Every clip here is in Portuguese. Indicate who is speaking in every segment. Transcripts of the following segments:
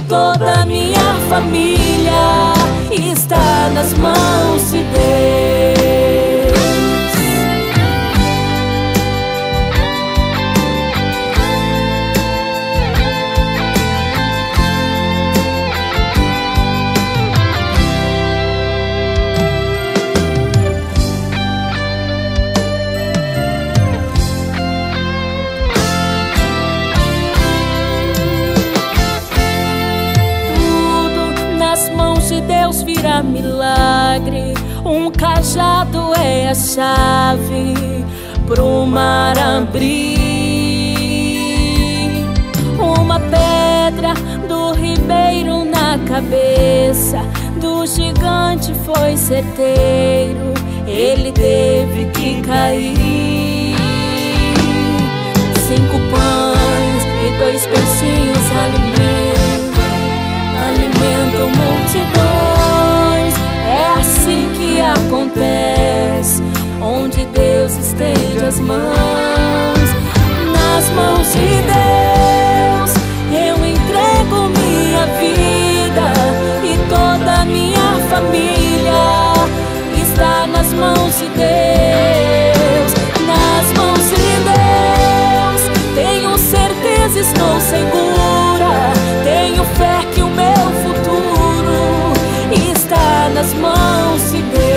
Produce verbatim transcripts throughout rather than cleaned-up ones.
Speaker 1: toda a minha família está nas mãos de Deus. Deus vira milagre, um cajado é a chave pro mar abrir. Uma pedra do ribeiro na cabeça do gigante foi certeiro, ele teve que cair. Cinco pães e dois peixinhos alimentam, alimentam multidões. É assim que acontece, onde Deus estende as mãos. Nas mãos de Deus eu entrego minha vida, e toda a minha família está nas mãos de Deus. Nas mãos de Deus tenho certeza, estou segura, tenho fé que o meu futuro está nas mãos de Deus.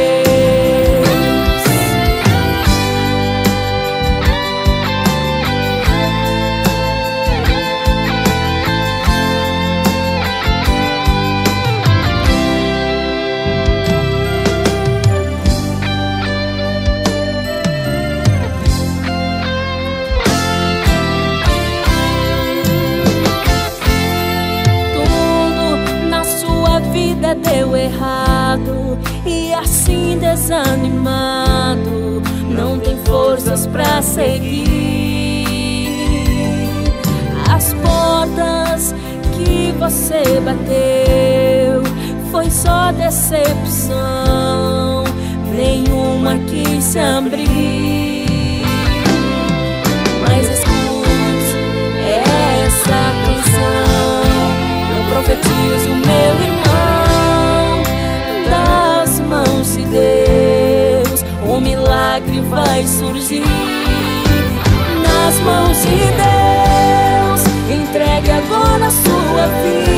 Speaker 1: Deu errado e assim desanimado, não tem forças pra seguir. As portas que você bateu foi só decepção, nenhuma quis se abrir. Mas escute essa canção, eu profetizo, meu irmão, das mãos de Deus o milagre vai surgir. Nas mãos de Deus entregue agora a sua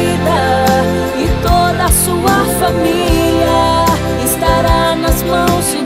Speaker 1: vida, e toda a sua família estará nas mãos de